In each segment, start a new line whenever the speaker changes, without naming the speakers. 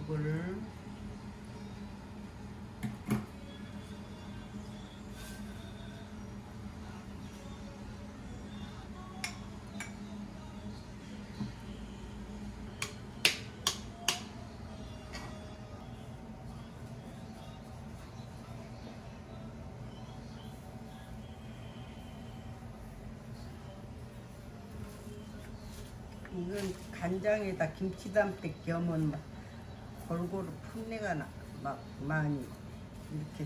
이거를 이건 간장에다 김치담백 겸은 막 골고루 풋내가 나, 막 많이 이렇게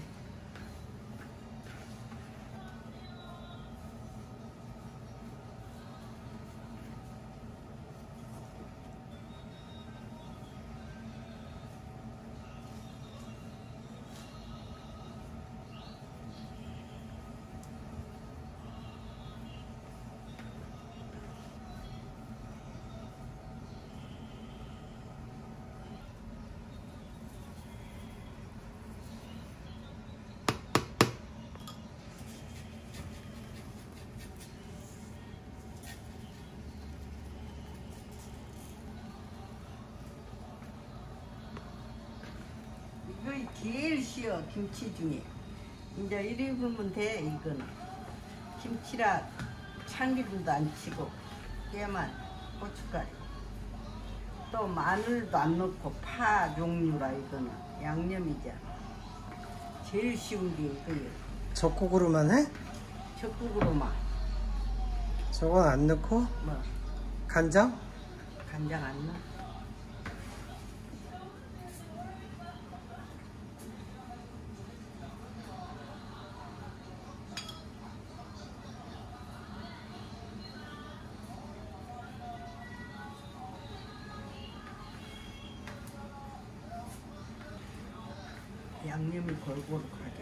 이거 제일 쉬워. 김치 중에 이제 이리 불면 돼. 이거는 김치라 참기름도 안 치고 깨만 고춧가루 또 마늘도 안 넣고 파 종류라 이거는 양념이자 제일 쉬운 게 이거예요.
젓국으로만 해?
젓국으로만.
저건 안 넣고?
뭐
간장?
간장 안 넣어. 양념이 골고루 가게.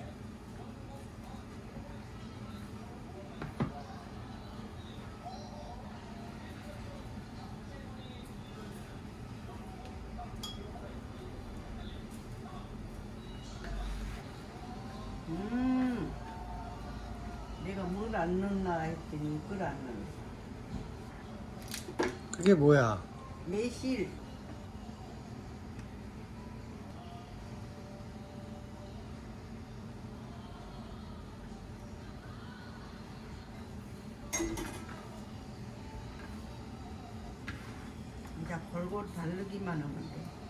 내가 물 안 넣나 했더니 이걸 안 넣네.
그게 뭐야?
매실. 이제 골고루 바르기만 하면 돼.